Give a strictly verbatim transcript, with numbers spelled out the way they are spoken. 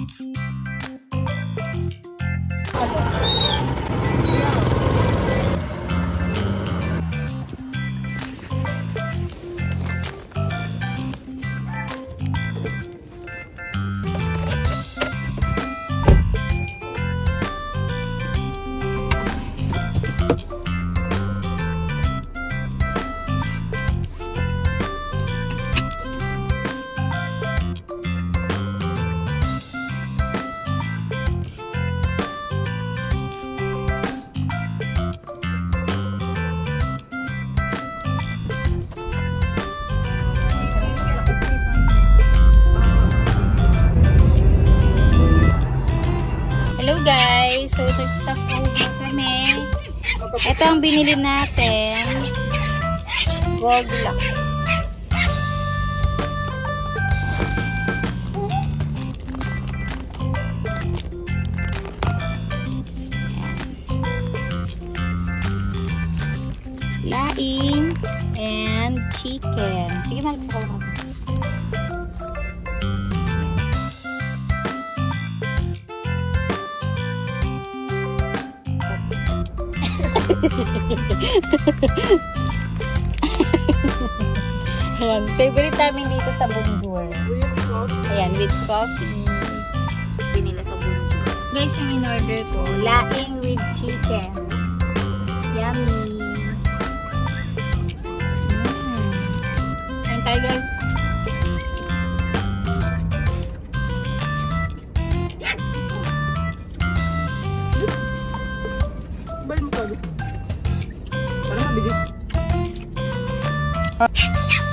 Guys, so nag-stop over kami. Ito ang binili natin. Goldlocks. Laing and chicken. Sige, magpapakaw ka. Ayan, favorite namin dito sa Bonjour. Ayan, with coffee. Binila sa Bonjour. Guys, yung in-order ko, laing with chicken. Yummy. Mm. Ayan tayo, guys. Balik mo ka. Parang mabilis.